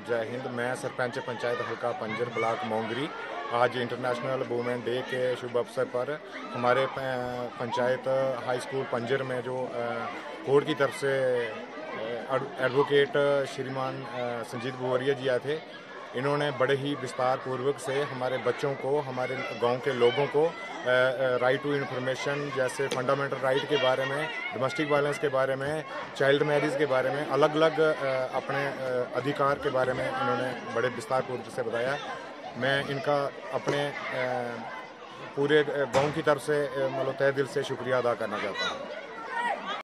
जय हिंद। मैं सरपंच पंचायत हल्का पंजर ब्लॉक मोंगरी। आज इंटरनेशनल वुमेन डे के शुभ अवसर पर हमारे पंचायत हाई स्कूल पंजर में जो कोर्ट की तरफ से एडवोकेट श्रीमान संजीत बुवरिया जी आए थे, इन्होंने बड़े ही विस्तार पूर्वक से हमारे बच्चों को, हमारे गांव के लोगों को राइट टू इन्फॉर्मेशन जैसे फंडामेंटल राइट के बारे में, डोमेस्टिक वायलेंस के बारे में, चाइल्ड मैरिज के बारे में, अलग अलग अपने अधिकार के बारे में इन्होंने बड़े विस्तार पूर्वक से बताया। मैं इनका अपने पूरे गांव की तरफ से मतलब तहे दिल से शुक्रिया अदा करना चाहता हूँ।